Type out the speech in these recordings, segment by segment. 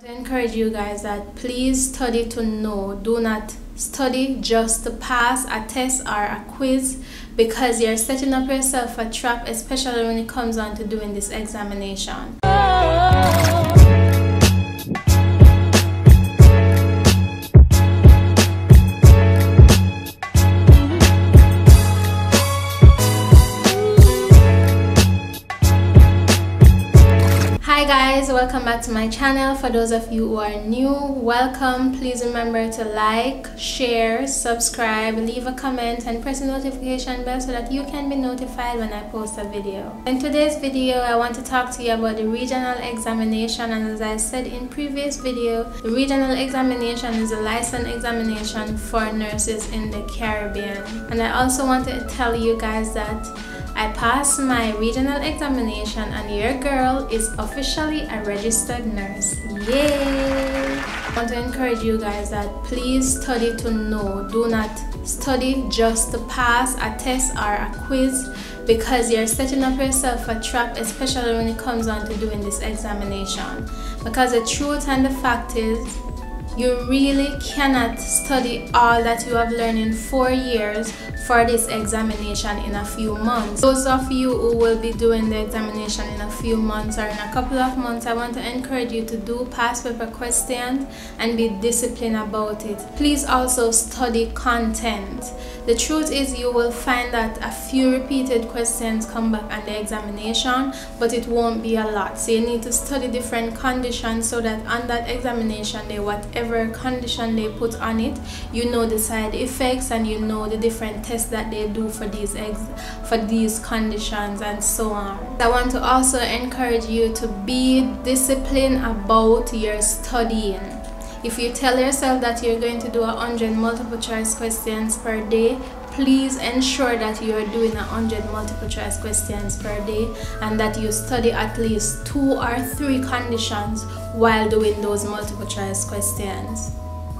I encourage you guys that please study to know. Do not study just to pass a test or a quiz, because you're setting up yourself a trap, especially when it comes on to doing this examination. Hi guys, welcome back to my channel. For those of you who are new, welcome. Please remember to like, share, subscribe, leave a comment and press the notification bell so that you can be notified when I post a video. In today's video, I want to talk to you about the regional examination, and as I said in previous video, the regional examination is a license examination for nurses in the Caribbean. And I also want to tell you guys that I passed my regional examination and your girl is officially a registered nurse. Yay! I want to encourage you guys that please study to know. Do not study just to pass a test or a quiz, because you're setting up yourself a trap, especially when it comes on to doing this examination. Because the truth and the fact is, you really cannot study all that you have learned in 4 years for this examination in a few months. Those of you who will be doing the examination in a few months or in a couple of months, I want to encourage you to do past paper questions and be disciplined about it. Please also study content. The truth is, you will find that a few repeated questions come back on the examination, but it won't be a lot. So you need to study different conditions so that on that examination day, whatever condition they put on it, you know the side effects and you know the different tests that they do for these conditions and so on. I want to also encourage you to be disciplined about your studying. If you tell yourself that you're going to do 100 multiple choice questions per day, please ensure that you are doing 100 multiple choice questions per day and that you study at least 2 or 3 conditions while doing those multiple choice questions.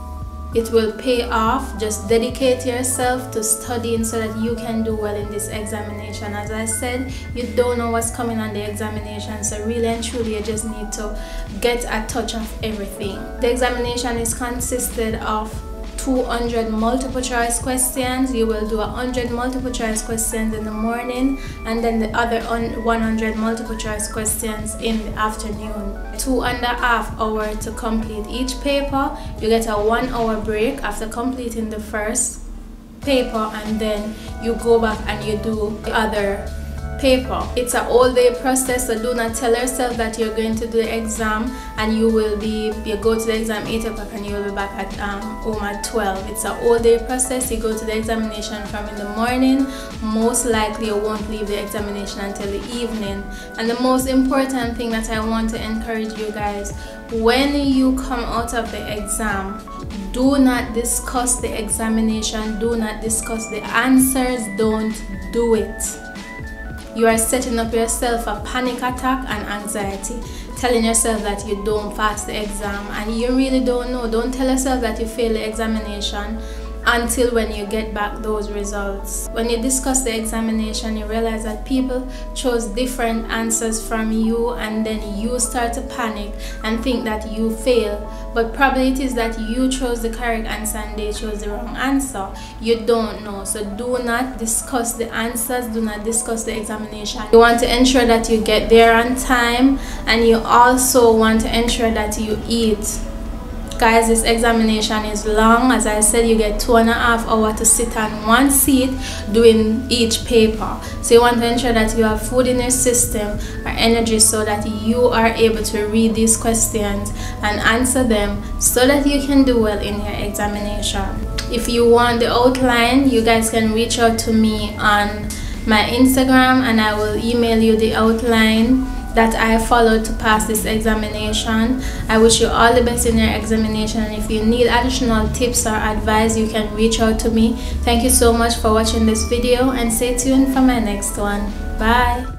It will pay off. Just dedicate yourself to studying so that you can do well in this examination. As I said, you don't know what's coming on the examination, so really and truly you just need to get a touch of everything. The examination is consisted of 200 multiple choice questions. You will do 100 multiple choice questions in the morning and then the other 100 multiple choice questions in the afternoon. 2.5 hours to complete each paper. You get a 1 hour break after completing the first paper, and then you go back and you do the other paper. It's an all-day process, so do not tell yourself that you're going to do the exam and you go to the exam 8 o'clock and you will be back at home at 12. It's an all-day process. You go to the examination from in the morning. Most likely you won't leave the examination until the evening. And the most important thing that I want to encourage you guys, when you come out of the exam, do not discuss the examination, do not discuss the answers, don't do it. You are setting up yourself a panic attack and anxiety, telling yourself that you don't pass the exam and you really don't know. Don't tell yourself that you failed the examination until when you get back those results. When you discuss the examination, you realize that people chose different answers from you, and then you start to panic and think that you failed, but probably it is that you chose the correct answer and they chose the wrong answer. You don't know. So do not discuss the answers, do not discuss the examination. You want to ensure that you get there on time, and you also want to ensure that you eat. Guys, this examination is long. As I said, you get 2.5 hours to sit on one seat doing each paper. So you want to ensure that you have food in your system or energy so that you are able to read these questions and answer them so that you can do well in your examination. If you want the outline, you guys can reach out to me on my Instagram and I will email you the outline that I followed to pass this examination. I wish you all the best in your examination, and if you need additional tips or advice, you can reach out to me. Thank you so much for watching this video and stay tuned for my next one. Bye.